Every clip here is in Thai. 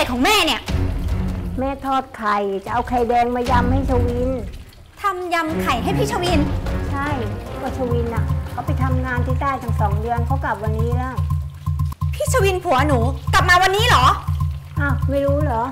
ของแม่เนี่ยแม่ทอดไข่จะเอาไข่แดงมายำให้ชวินทำยำไข่ให้พี่ชวินใช่ก็ชวินอ่ะเขาไปทำงานที่ใต้ทั้ง2 เดือนเขากลับวันนี้แล้วพี่ชวินผัวหนูกลับมาวันนี้เหรออ้าวไม่รู้เหรอ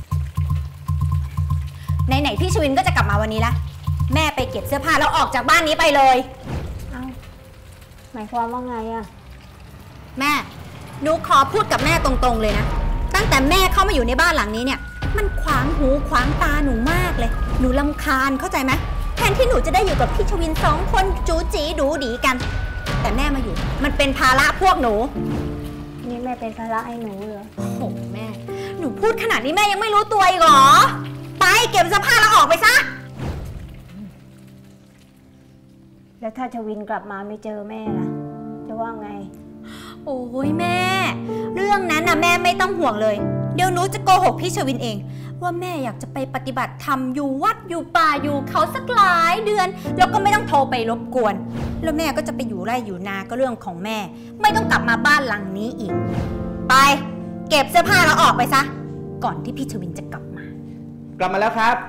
ไหนพี่ชวินก็จะกลับมาวันนี้ละแม่ไปเก็บเสื้อผ้าแล้วออกจากบ้านนี้ไปเลยอ้าวหมายความว่าไงอะแม่หนูขอพูดกับแม่ตรงๆเลยนะตั้งแต่แม่เข้ามาอยู่ในบ้านหลังนี้เนี่ยมันขวางหูขวางตาหนูมากเลยหนูรำคาญเข้าใจไหมแทนที่หนูจะได้อยู่กับพี่ชวิน2 คนจู๋จีดูดีกันแต่แม่มาอยู่มันเป็นภาระพวกหนูนี่แม่เป็นภาระให้หนูเหรอโอ้โหแม่หนูพูดขนาดนี้แม่ยังไม่รู้ตัวอีกเหรอไปเก็บเสื้อผ้าแล้วออกไปซะแล้วถ้าชวินกลับมาไม่เจอแม่ล่ะจะว่าไงโอ้ยแม่เรื่องนั้นนะแม่ไม่ต้องห่วงเลยเดี๋ยวหนูจะโกหกพี่ชวินเองว่าแม่อยากจะไปปฏิบัติธรรมอยู่วัดอยู่ป่าอยู่เขาสักหลายเดือนแล้วก็ไม่ต้องโทรไปรบกวนแล้วแม่ก็จะไปอยู่ไร่อยู่นาก็เรื่องของแม่ไม่ต้องกลับมาบ้านหลังนี้อีกไปเก็บเสื้อผ้าแล้วออกไปซะก่อนที่พี่ชวินจะกลับมาแล้วครับ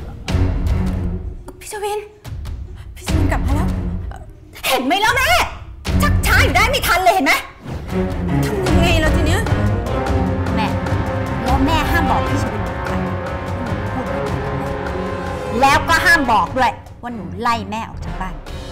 พี่ชวินกลับมาแล้วเห็นไหมแล้วแม่ชักช้าอยู่ได้ไม่ทันเลยเห็นไหมทำยังไงล่ะทีเนี้ยแม่แล้วแม่ห้ามบอกพี่ชวินพูดแล้วก็ห้ามบอกด้วยว่าหนูไล่แม่ออกจากบ้าน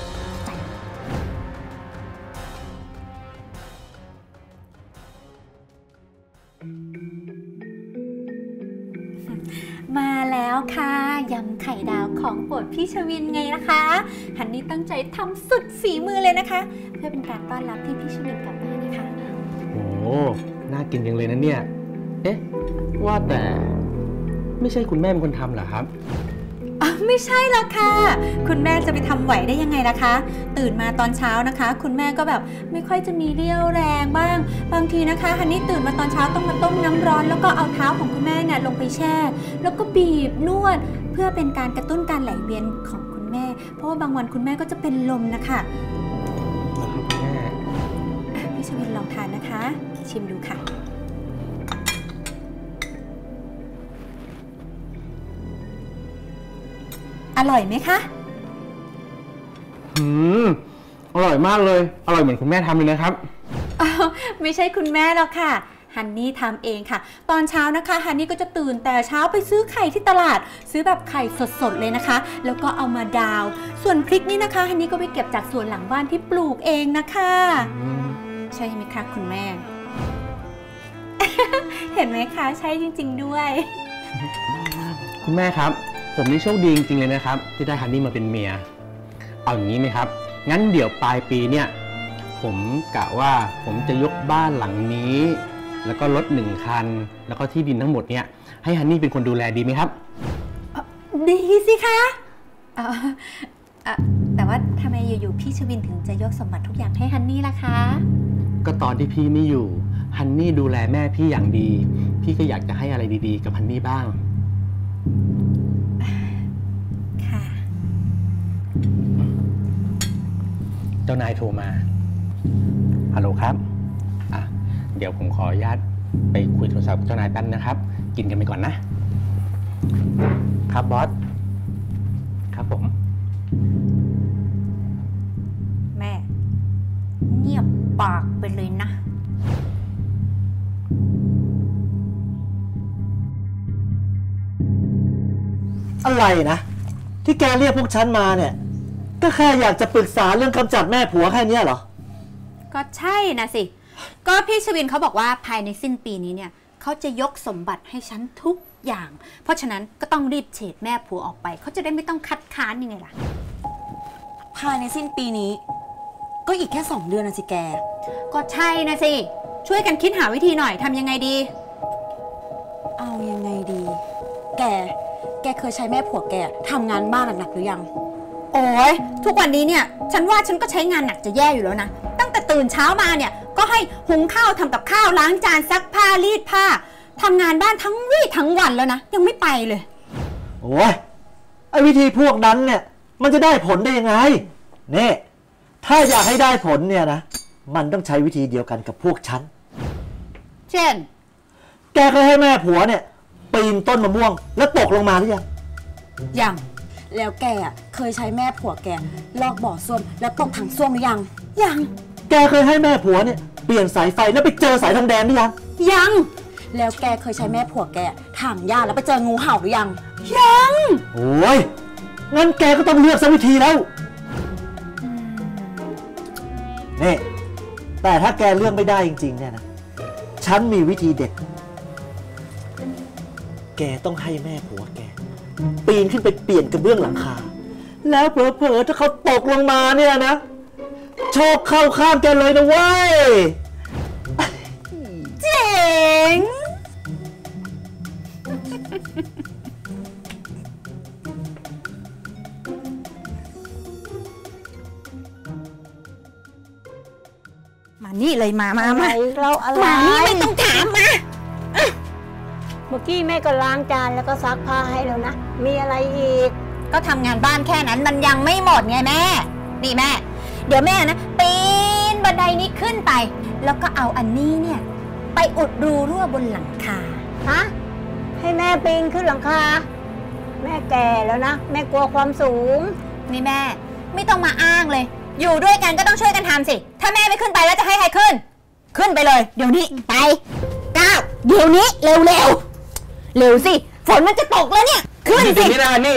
มาแล้วค่ะยำไข่ดาวของโปรดพี่ชวินไงนะคะฮันนี่ตั้งใจทำสุดฝีมือเลยนะคะเพื่อเป็นการต้อนรับที่พี่ชวินกลับมานะคะโอ้น่ากินจังเลยนะเนี่ยเอ๊ะว่าแต่ไม่ใช่คุณแม่เป็นคนทำเหรอครับไม่ใช่หรอกค่ะคุณแม่จะไปทำไหวได้ยังไงล่ะคะตื่นมาตอนเช้านะคะคุณแม่ก็แบบไม่ค่อยจะมีเรี่ยวแรงบ้างบางทีนะคะฮันนี่ตื่นมาตอนเช้าต้องมาต้มน้ำร้อนแล้วก็เอาเท้าของคุณแม่เนี่ยลงไปแช่แล้วก็บีบนวดเพื่อเป็นการกระตุ้นการไหลเวียนของคุณแม่เพราะว่าบางวันคุณแม่ก็จะเป็นลมนะคะพี่ชวินลองทานนะคะชิมดูค่ะอร่อยไหมคะอร่อยมากเลยอร่อยเหมือนคุณแม่ทำเลยนะครับไม่ใช่คุณแม่หรอกค่ะฮันนี่ทำเองค่ะตอนเช้านะคะฮันนี่ก็จะตื่นแต่เช้าไปซื้อไข่ที่ตลาดซื้อแบบไข่สดๆเลยนะคะแล้วก็เอามาดาวส่วนพริกนี่นะคะฮันนี่ก็ไปเก็บจากสวนหลังบ้านที่ปลูกเองนะคะใช่ไหมคะคุณแม่ เห็นไหมคะใช่จริงๆด้วยคุณแม่ครับผมนี่โชคดีจริงๆเลยนะครับที่ได้ฮันนี่มาเป็นเมียเอาอย่างนี้ไหมครับงั้นเดี๋ยวปลายปีเนี่ยผมกะว่าผมจะยกบ้านหลังนี้แล้วก็รถ1 คันแล้วก็ที่ดินทั้งหมดเนี่ยให้ฮันนี่เป็นคนดูแลดีไหมครับดีสิคะแต่ว่าทำไมอยู่ๆพี่ชวินถึงจะยกสมบัติทุกอย่างให้ฮันนี่ล่ะคะก็ตอนที่พี่ไม่อยู่ฮันนี่ดูแลแม่พี่อย่างดีพี่ก็อยากจะให้อะไรดีๆกับฮันนี่บ้างเจ้านายโทรมาฮัลโหลครับเดี๋ยวผมขออนุญาตไปคุยโทรศัพท์กับเจ้านายแป๊บนะครับกินกันไปก่อนนะครับบอสครับผมแม่เงียบปากไปเลยนะอะไรนะที่แกเรียกพวกฉันมาเนี่ยก็แค่อยากจะปรึกษาเรื่องกำจัดแม่ผัวแค่นี้เหรอก็ใช่นะสิก็พี่ชวินเขาบอกว่าภายในสิ้นปีนี้เนี่ยเขาจะยกสมบัติให้ฉันทุกอย่างเพราะฉะนั้นก็ต้องรีบเฉดแม่ผัวออกไปเขาจะได้ไม่ต้องคัดค้านยังไงล่ะภายในสิ้นปีนี้ก็อีกแค่2 เดือนนะสิแกก็ใช่นะสิช่วยกันคิดหาวิธีหน่อยทำยังไงดีเอายังไงดีแกเคยใช้แม่ผัวแกทำงานบ้านหนักๆหรือยังโอ้ยทุกวันนี้เนี่ยฉันว่าฉันก็ใช้งานหนักจะแย่อยู่แล้วนะตั้งแต่ตื่นเช้ามาเนี่ยก็ให้หุงข้าวทำกับข้าวล้างจานซักผ้ารีดผ้าทำงานบ้านทั้งวี่ทั้งวันแล้วนะยังไม่ไปเลยโอ้ยไอ้วิธีพวกนั้นเนี่ยมันจะได้ผลได้ยังไงนี่ถ้าอยากให้ได้ผลเนี่ยนะมันต้องใช้วิธีเดียวกันกับพวกฉันเช่นแกเคยให้แม่ผัวเนี่ยปีนต้นมะม่วงแล้วตกลงมาหรือยังยัง แล้วแกอะเคยใช้แม่ผัวแกลอกบ่อส้วมแล้วตกถังส้วมหรือยัง ยังแกเคยให้แม่ผัวเนี่ยเปลี่ยนสายไฟแล้วไปเจอสายทองแดงหรือยังยัง แล้วแกเคยใช้แม่ผัวแกถางหญ้าแล้วไปเจองูเห่าหรือยัง ยังโอ้ยงั้นแกก็ต้องเลือกสักวิธีแล้วนี่แต่ถ้าแกเลือกไม่ได้จริงๆเนี่ยนะฉันมีวิธีเด็ดแกต้องให้แม่ผัวแกปีนขึ้นไปเปลี่ยนกระเบื้องหลังคาแล้วเผลอๆถ้าเขาตกลงมาเนี่ยนะโชคเข้าข้างแกเลยนะเว้ยเจ๋งมานี่เลยมาอะไรเราอะไรมานี่ไม่ต้องถามมาเมื่อกี้แม่ก็ล้างจานแล้วก็ซักผ้าให้แล้วนะ มีอะไรอีกก็ทำงานบ้านแค่นั้นมันยังไม่หมดไงแม่ นี่แม่ เดี๋ยวแม่นะปีนบันไดนี้ขึ้นไป แล้วก็เอาอันนี้เนี่ย ไปอุดรูรั่วบนหลังคาฮะ ให้แม่ปีนขึ้นหลังคา แม่แก่แล้วนะ แม่กลัวความสูงนี่แม่ไม่ต้องมาอ้างเลย อยู่ด้วยกันก็ต้องช่วยกันทำสิ ถ้าแม่ไม่ขึ้นไปแล้วจะให้ใครขึ้น ขึ้นไปเลย เดี๋ยวนี้ไปก้าวเดี๋ยวนี้เร็วเร็วเร็วสิฝนมันจะตกแล้วเนี่ย ขึ้นสินี่นะนี่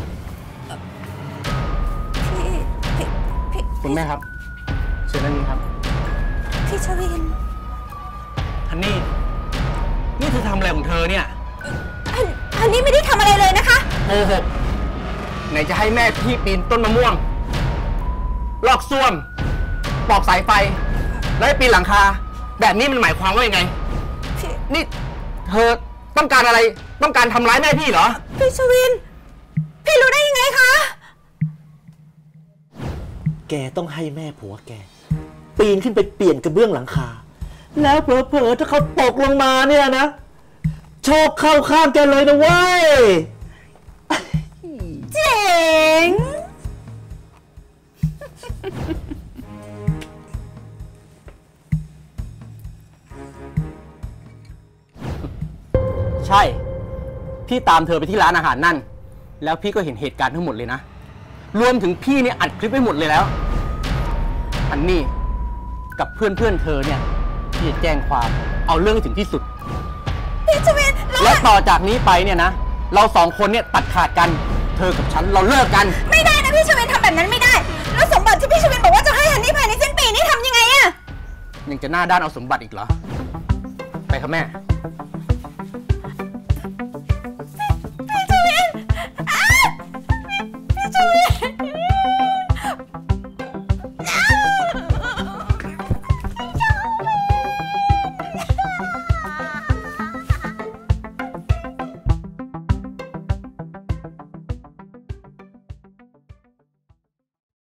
คุณแม่ครับเชิญนั่นนี่ครับพี่ชวินฮันนี่นี่เธอทำอะไรของเธอเนี่ยอันนี้ไม่ได้ทำอะไรเลยนะคะโกหกไหนจะให้แม่พี่ปีนต้นมะม่วงลอกส้วมปอกสายไฟแล้วให้ปีนหลังคาแบบนี้มันหมายความว่ายังไงนี่เธอต้องการอะไรต้องการทำร้ายแม่พี่เหรอพี่ชวิน พี่รู้ได้ยังไงคะแกต้องให้แม่ผัวแกปีนขึ้นไปเปลี่ยนกระเบื้องหลังคาแล้วเผลอๆถ้าเขาตกลงมาเนี่ยนะโชคเข้าข้างแกเลยนะเว้ยเจ๋งใช่ พี่ตามเธอไปที่ร้านอาหารนั่นแล้วพี่ก็เห็นเหตุการณ์ทั้งหมดเลยนะรวมถึงพี่เนี่ยอัดคลิปไว้หมดเลยแล้วอันนี้กับเพื่อนเธอเนี่ยพี่จะแจ้งความเอาเรื่องให้ถึงที่สุดพี่ชวินและต่อจากนี้ไปเนี่ยนะเราสองคนเนี่ยตัดขาดกันเธอกับฉันเราเลิกกันไม่ได้นะพี่ชวินทำแบบนั้นไม่ได้ แล้วสมบัติที่พี่ชวินบอกว่าจะให้ฮันนี่ภายในสิ้นปีนี่ทำยังไงอะยังจะหน้าด้านเอาสมบัติอีกเหรอไปครับแม่